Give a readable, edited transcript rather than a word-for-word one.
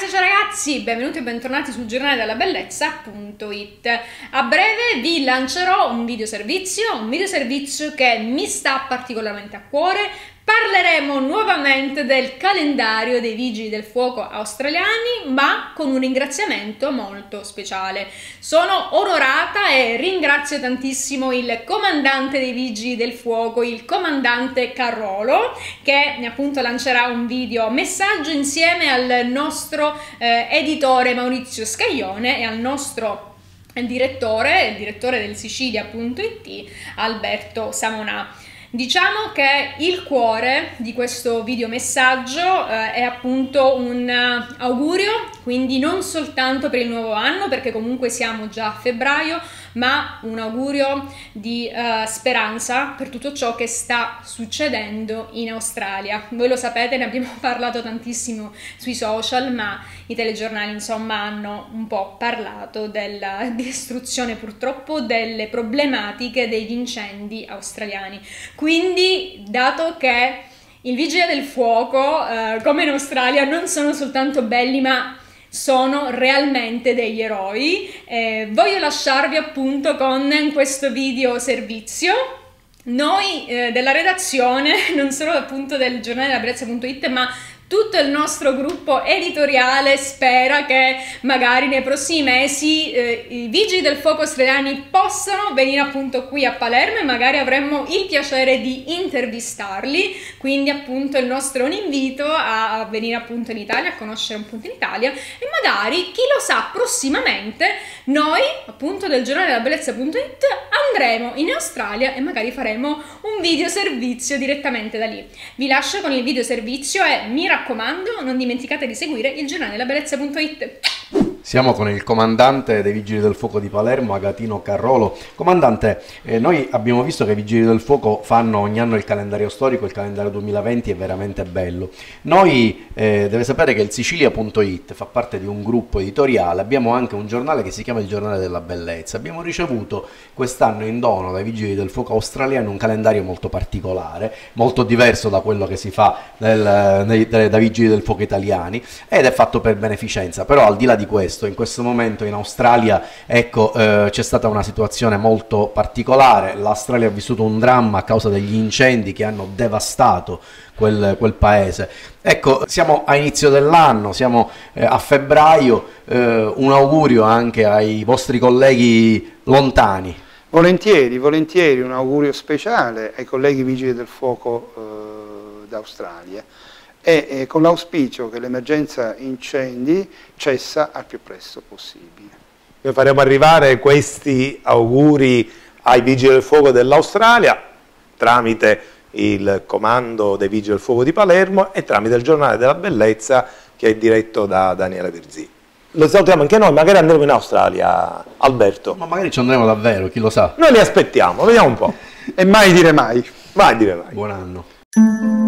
ciao ragazzi, benvenuti e bentornati sul giornale della bellezza.it. A breve vi lancerò un videoservizio che mi sta particolarmente a cuore. Parleremo nuovamente del calendario dei Vigili del Fuoco australiani, ma con un ringraziamento molto speciale. Sono onorata e ringrazio tantissimo il comandante dei Vigili del Fuoco, il comandante Carrolo, che appunto lancerà un video messaggio insieme al nostro editore Maurizio Scaglione e al nostro il direttore del Sicilia.it Alberto Samonà. Diciamo che il cuore di questo videomessaggio è appunto un augurio, quindi non soltanto per il nuovo anno, perché comunque siamo già a febbraio, ma un augurio di speranza per tutto ciò che sta succedendo in Australia. Voi lo sapete, ne abbiamo parlato tantissimo sui social, ma i telegiornali insomma hanno un po' parlato della distruzione purtroppo, delle problematiche degli incendi australiani. Quindi, dato che i vigili del fuoco, come in Australia, non sono soltanto belli, ma sono realmente degli eroi, voglio lasciarvi appunto con questo video servizio. Noi della redazione, non solo appunto del giornale della bellezza.it, ma tutto il nostro gruppo editoriale spera che magari nei prossimi mesi i vigili del fuoco australiani possano venire appunto qui a Palermo e magari avremmo il piacere di intervistarli. Quindi appunto il nostro è un invito a venire appunto in Italia, a conoscere un punto in Italia, e magari, chi lo sa, prossimamente noi appunto del giornale della bellezza.it andremo in Australia e magari faremo un video servizio direttamente da lì. Vi lascio con il video servizio e mi raccomando, non dimenticate di seguire il giornale della bellezza.it. Siamo con il comandante dei Vigili del Fuoco di Palermo, Agatino Carrolo. Comandante, noi abbiamo visto che i Vigili del Fuoco fanno ogni anno il calendario storico, il calendario 2020 è veramente bello. Noi, deve sapere che il Sicilia.it fa parte di un gruppo editoriale, abbiamo anche un giornale che si chiama il Giornale della Bellezza. Abbiamo ricevuto quest'anno in dono dai Vigili del Fuoco australiani un calendario molto particolare, molto diverso da quello che si fa dai Vigili del Fuoco italiani, ed è fatto per beneficenza. Però al di là di questo, in questo momento in Australia, ecco, c'è stata una situazione molto particolare. L'Australia ha vissuto un dramma a causa degli incendi che hanno devastato quel paese. Ecco, siamo a inizio dell'anno, siamo a febbraio, un augurio anche ai vostri colleghi lontani. Volentieri, volentieri, un augurio speciale ai colleghi Vigili del Fuoco d'Australia. E con l'auspicio che l'emergenza incendi cessa al più presto possibile. Noi faremo arrivare questi auguri ai Vigili del Fuoco dell'Australia tramite il comando dei Vigili del Fuoco di Palermo e tramite il Giornale della Bellezza, che è diretto da Daniele Virzì. Lo salutiamo anche noi, magari andremo in Australia, Alberto. Ma magari ci andremo davvero, chi lo sa. Noi li aspettiamo, vediamo un po'. E mai dire mai. Mai dire mai. Buon anno.